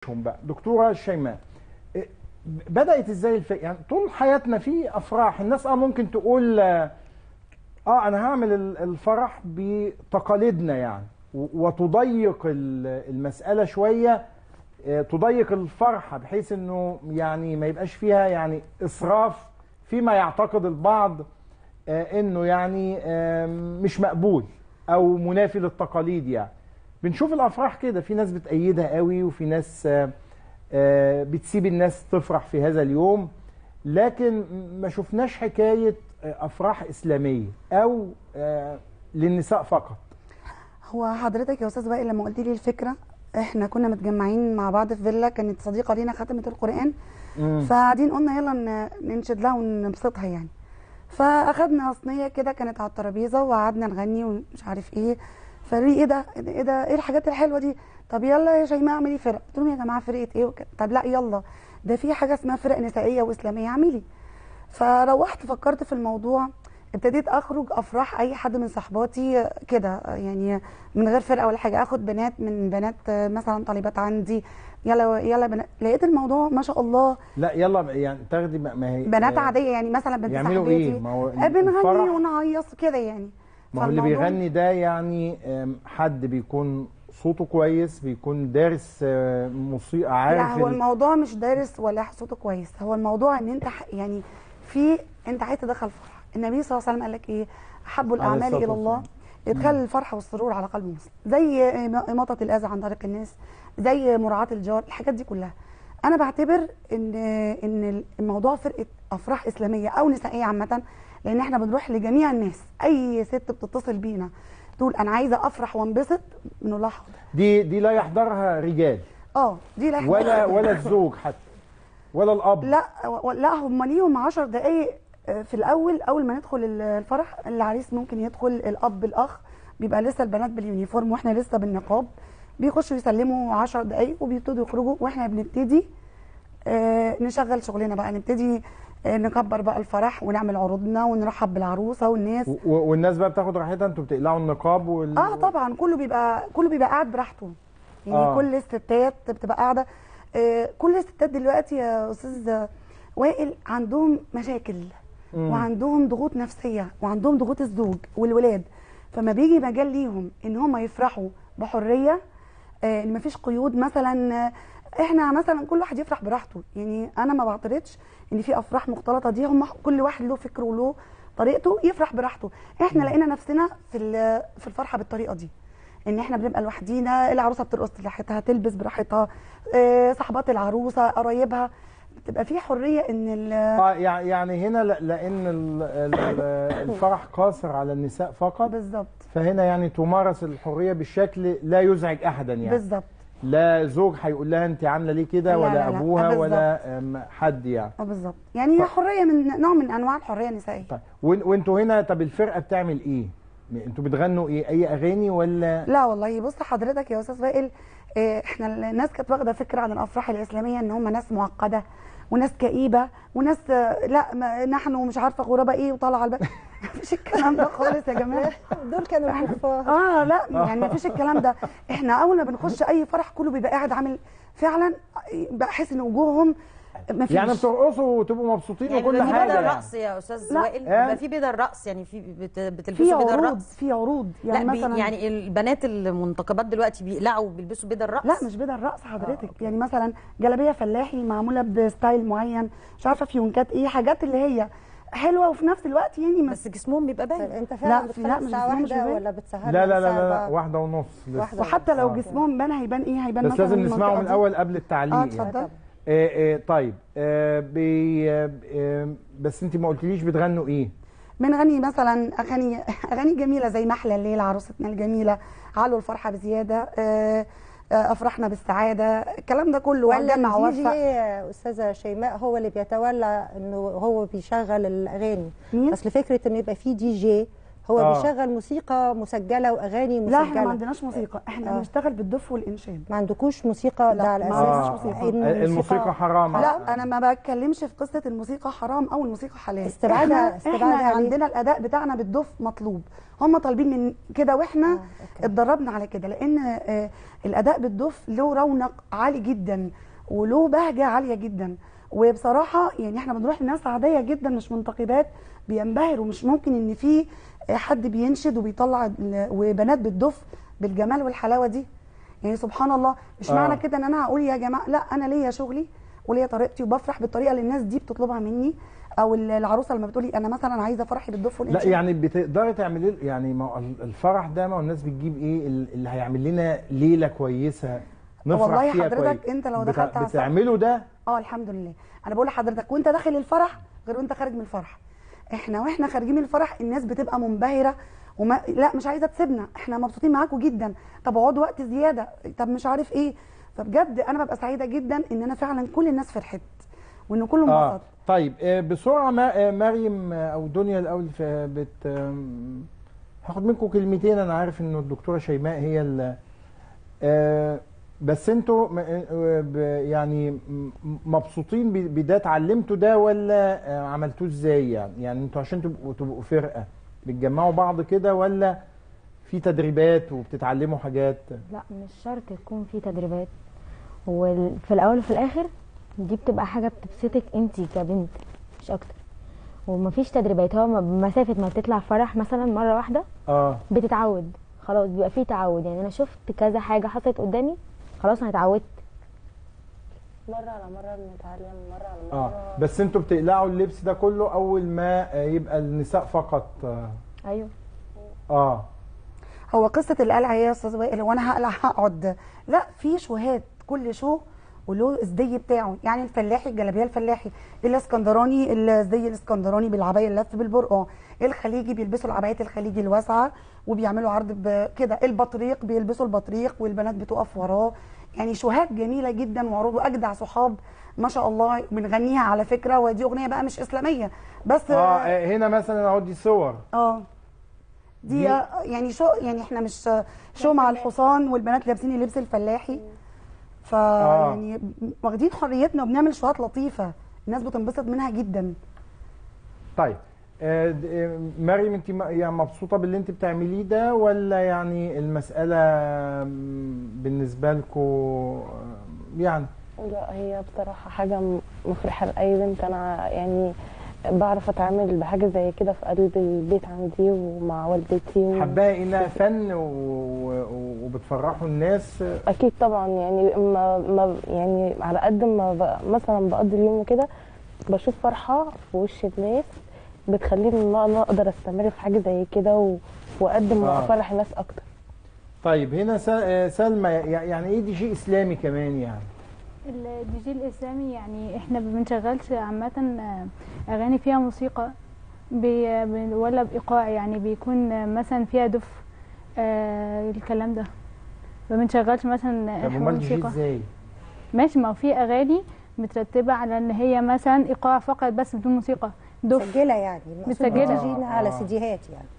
نناقشهم بقى. دكتوره شيماء، بدات ازاي يعني طول حياتنا في افراح الناس ممكن تقول انا هعمل الفرح بتقاليدنا يعني، وتضيق المساله شويه، تضيق الفرحه بحيث انه يعني ما يبقاش فيها يعني اسراف فيما يعتقد البعض انه يعني مش مقبول او منافي للتقاليد. يعني بنشوف الافراح كده، في ناس بتأيدها قوي وفي ناس بتسيب الناس تفرح في هذا اليوم، لكن ما شفناش حكايه افراح اسلاميه او للنساء فقط. هو حضرتك يا استاذ وائل لما قلت لي الفكره، احنا كنا متجمعين مع بعض في فيلا، كانت صديقه لينا ختمت القران، فقاعدين قلنا يلا ننشد لها ونبسطها يعني. فاخدنا صينيه كده كانت على الترابيزه وقعدنا نغني ومش عارف ايه، فقال لي ايه ده ايه الحاجات الحلوه دي، طب يلا يا شيماء اعملي فرق. قلت لهم يا جماعه فرقه ايه وكده، طب لا يلا ده في حاجه اسمها فرق نسائيه واسلاميه اعملي. فروحت فكرت في الموضوع، ابتديت اخرج افراح اي حد من صحباتي كده يعني من غير فرقه ولا حاجه، اخد بنات من بنات مثلا طالبات عندي، يلا يلا بنات. لقيت الموضوع ما شاء الله. لا يلا يعني تاخدي ما هي بنات عاديه يعني مثلا بنت يعملوا صاحبتي ايه؟ ما هو بنغني ونهيص كده يعني. ما هو اللي بيغني ده يعني حد بيكون صوته كويس، بيكون دارس موسيقى، عارف. لا هو الموضوع مش دارس ولا صوته كويس، هو الموضوع ان انت يعني انت عايز تدخل فرح. النبي صلى الله عليه وسلم قال لك ايه؟ احب الاعمال الى الله ادخال الفرح والسرور على قلب مسلم، زي اماطه الاذى عن طريق الناس، زي مراعاه الجار، الحاجات دي كلها. انا بعتبر ان الموضوع فرقه افراح اسلاميه او نسائيه عامه، لان احنا بنروح لجميع الناس. اي ست بتتصل بينا تقول انا عايزه افرح وانبسط، بنقول لها حاضر. دي لا يحضرها رجال، دي لا يحضرها ولا الزوج حتى ولا الاب. لا هم ليهم 10 دقائق في الاول، اول ما ندخل الفرح العريس ممكن يدخل، الاب الاخ بيبقى لسه البنات باليونيفورم واحنا لسه بالنقاب، بيخشوا يسلموا 10 دقائق وبيبتدوا يخرجوا، واحنا بنبتدي نشغل شغلنا بقى، نبتدي نكبر بقى الفرح ونعمل عروضنا ونرحب بالعروسه والناس. والناس بقى بتاخد راحتها، انتوا بتقلعوا النقاب طبعا كله بيبقى قاعد براحته يعني. كل الستات بتبقى قاعده. كل الستات دلوقتي يا استاذ وائل عندهم مشاكل وعندهم ضغوط نفسيه وعندهم ضغوط الزوج والولاد، فما بيجي مجال ليهم ان هم يفرحوا بحريه، ان مفيش قيود. مثلا احنا مثلا كل واحد يفرح براحته يعني، انا ما بعترضش ان في افراح مختلطه، دي هم كل واحد له فكره وله طريقته يفرح براحته. احنا لقينا نفسنا في الفرحه بالطريقه دي، ان احنا بنبقى لوحدينا، العروسه بترقص براحتها، تلبس براحتها، صاحبات العروسه قرايبها، بتبقى في حريه ان يعني هنا لان الفرح قاصر على النساء فقط بالظبط، فهنا يعني تمارس الحريه بالشكل لا يزعج احدا يعني. بالظبط، لا زوج هيقول لها انت عامله ليه كده، ولا ابوها ولا حد يعني. بالظبط، يعني هي حريه من نوع من انواع الحريه النسائيه. طيب وانتوا هنا، طب الفرقه بتعمل ايه؟ انتوا بتغنوا ايه؟ اي اغاني ولا؟ لا والله بص حضرتك يا استاذ وائل، احنا الناس كانت واخده فكره عن الافراح الاسلاميه ان هم ناس معقده وناس كئيبه وناس لا نحن مش عارفه غرباء ايه وطالعه على مفيش الكلام ده خالص يا جماعه. دول كانوا الكفار. لا يعني مفيش الكلام ده. احنا اول ما بنخش اي فرح كله بيبقى قاعد عامل فعلا، بحس ان وجوههم مفيش يعني بترقصوا وتبقوا مبسوطين يعني وكل حاجه. بدل الرقص يا استاذ وائل، بيبقى في بدل رقص يعني، في بتلبسوا بدل رقص، في عروض يعني مثلا. يعني البنات المنتقبات دلوقتي بيقلعوا بيلبسوا بدل رقص. لا مش بدل رقص حضرتك، يعني مثلا جلابيه فلاحي معموله بستايل معين، مش عارفه فيونكات ايه، حاجات اللي هي حلوه وفي نفس الوقت يعني بس جسمهم بيبقى باين. انت فعلا بتخلص الساعه 1 ولا بتسهر؟ لا 1:30 وحتى لو جسمهم بان هيبان ايه؟ هيبان بس لازم نسمعه من الاول قبل التعليق. اتفضل. طيب بس انت ما قلتليش بتغنوا ايه؟ بنغني مثلا اغاني جميله زي محلى الليل، عروستنا الجميله، علوا الفرحه بزياده، افرحنا بالسعاده، الكلام ده كله. ولا الدي جي استاذه شيماء هو اللي بيتولى انه هو بيشغل الاغاني؟ اصل فكره انه يبقى في دي جي هو بيشغل موسيقى مسجله واغاني مسجله. لا احنا ما عندناش موسيقى، احنا بنشتغل بالدف والانشاد. ما عندكوش موسيقى؟ لا على ما اساس موسيقى. الموسيقى حرام. لا انا ما بتكلمش في قصه الموسيقى حرام او الموسيقى حلال. استبعادها احنا عندنا الاداء بتاعنا بالدف مطلوب، هم طالبين من كده واحنا اتدربنا على كده، لان الاداء بالدف له رونق عالي جدا وله بهجه عاليه جدا. وبصراحه يعني احنا بنروح لناس عاديه جدا مش منتقبات بينبهروا، مش ممكن ان في حد بينشد وبيطلع وبنات بالدف بالجمال والحلاوه دي. يعني سبحان الله، مش معنى كده ان انا هقول يا جماعه لا، انا ليا شغلي وليا طريقتي وبفرح بالطريقه اللي الناس دي بتطلبها مني، او العروسه لما بتقولي انا مثلا عايزه فرحي بالدف والانشاد. لا يعني بتقدري تعملي يعني ما الفرح ده، ما الناس بتجيب ايه اللي هيعمل لنا ليله كويسه نفرح والله فيها حضرتك كويس. انت لو دخلت على بتعملوا ده؟ الحمد لله. انا بقول لحضرتك وانت داخل الفرح غير وانت خارج من الفرح. احنا خارجين من الفرح الناس بتبقى منبهره لا مش عايزه تسيبنا، احنا مبسوطين معاكم جدا، طب اقعدوا وقت زياده، طب مش عارف ايه. فبجد انا ببقى سعيده جدا ان انا فعلا كل الناس فرحت وان كله انبسط. طيب بسرعه مريم او دنيا الاول هاخد منكم كلمتين. انا عارف انه الدكتوره شيماء هي بس انتوا يعني مبسوطين بده، اتعلمتوا ده ولا عملتوه ازاي؟ يعني انتوا عشان تبقوا فرقه بتجمعوا بعض كده، ولا في تدريبات وبتتعلموا حاجات؟ لا مش شرط يكون في تدريبات، وفي الاول وفي الاخر دي بتبقى حاجه بتبسطك انت كبنت مش اكتر، ومفيش تدريبات. هو مسافه ما بتطلع فرح مثلا مره واحده بتتعود خلاص، بيبقى فيه تعود. يعني انا شفت كذا حاجه حصلت قدامي خلاص انا اتعودت، مره على مره بنتعلم، مره على مره. بس انتوا بتقلعوا اللبس ده كله اول ما يبقى النساء فقط؟ ايوه. هو قصه القلعه هي يا استاذ وائل، هو انا هقلع هقعد؟ لا، في شوهات، كل شو وله الزي بتاعه. يعني الفلاحي الجلابيه الفلاحي، الاسكندراني الزي الاسكندراني بالعبايه اللف بالبرقع، الخليجي بيلبسوا العبايات الخليجي الواسعه وبيعملوا عرض كده، البطريق بيلبسوا البطريق والبنات بتقف وراه. يعني شوهات جميله جدا وعروض، واجدع صحاب ما شاء الله بنغنيها على فكره. ودي اغنيه بقى مش اسلاميه بس هنا مثلا اهو دي صور دي يعني يعني احنا مش شو مع الحصان والبنات لابسين اللبس الفلاحي. يعني واخدين حريتنا وبنعمل شوهات لطيفه الناس بتنبسط منها جدا. طيب مريم، انت يعني مبسوطه باللي انت بتعمليه ده، ولا يعني المساله بالنسبه لكم يعني؟ لا هي بصراحه حاجه مفرحه لاي بنت. انا يعني بعرف اتعامل بحاجه زي كده في قلب البيت عندي ومع والدتي حباها انها فن وبتفرحوا الناس؟ اكيد طبعا. يعني ما يعني على قد ما مثلا بقضي اليوم وكده بشوف فرحه في وش الناس بتخليني ان انا اقدر استمر في حاجه زي كده واقدم وافرح الناس اكتر. طيب هنا سلمى، يعني ايه دي جي اسلامي كمان؟ يعني الدي جي الاسلامي يعني احنا ما بنشغلش عامه اغاني فيها موسيقى ولا بايقاع، يعني بيكون مثلا فيها دف الكلام ده، ما بنشغلش مثلا طب امال دي جي ازاي؟ ماشي، ما هو في اغاني مترتبه على ان هي مثلا ايقاع فقط بس بدون موسيقى، دف مسجله يعني مسجله على سيديهات يعني.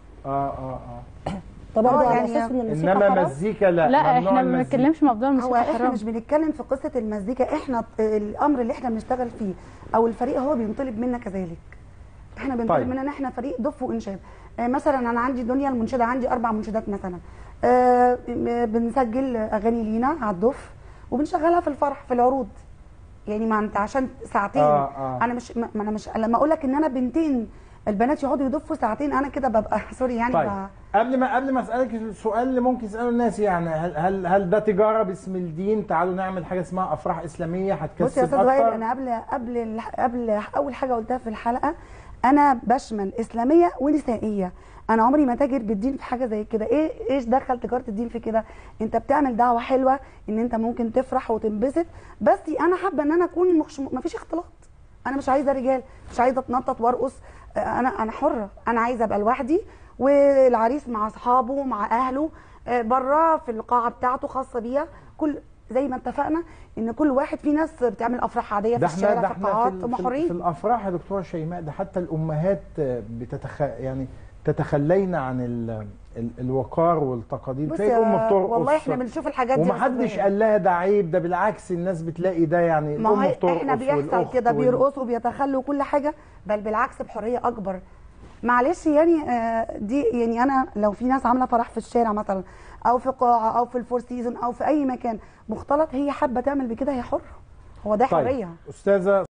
طب على اساس ان الموسيقى انما حرام؟ مزيكا لا احنا ما بنتكلمش موضوع الموسيقى حرام. احنا مش بنتكلم في قصه المزيكا، احنا الامر اللي احنا بنشتغل فيه او الفريق هو بينطلب منا كذلك. احنا بنطلب مننا ان احنا فريق دف وانشاد. مثلا انا عندي دنيا المنشده، عندي 4 منشدات مثلا، بنسجل اغاني لينا على الدف وبنشغلها في الفرح في العروض. يعني ما انت عشان ساعتين انا مش لما اقول لك ان انا بنتين البنات يقعدوا يدفوا ساعتين انا كده ببقى سوري يعني. طيب قبل ما اسالك السؤال اللي ممكن يسالوا الناس، يعني هل ده تجاره باسم الدين؟ تعالوا نعمل حاجه اسمها افراح اسلاميه هتكسب بص يا استاذ وائل، انا قبل اول حاجه قلتها في الحلقه، انا بشمل اسلاميه ونسائيه. انا عمري ما تاجر بالدين في حاجه زي كده. ايش دخل تجاره الدين في كده؟ انت بتعمل دعوه حلوه ان انت ممكن تفرح وتنبسط، بس انا حابه ان انا اكون ما فيش اختلاط. انا مش عايزه رجال، مش عايزه اتنطط وارقص. انا حره، انا عايزه ابقى لوحدي والعريس مع اصحابه مع اهله بره في القاعه بتاعته خاصه بيها. كل زي ما اتفقنا ان كل واحد، في ناس بتعمل افراح عاديه في الشارع في القاعات حرين. في الافراح يا دكتوره شيماء ده حتى الامهات يعني تتخلينا عن الوقار والتقاليد. بصي تلاقي الام بترقص والله احنا بنشوف الحاجات دي ومحدش قال لها ده عيب، ده بالعكس الناس بتلاقي ده يعني ما الام هو بترقص احنا بيحصل كده بيرقصوا بيتخلوا كل حاجه، بل بالعكس بحريه اكبر. معلش يعني دي يعني انا لو في ناس عامله فرح في الشارع مثلا او في قاعه او في الفور سيزون او في اي مكان مختلط، هي حابه تعمل بكده هي حره، هو ده حريه. استاذه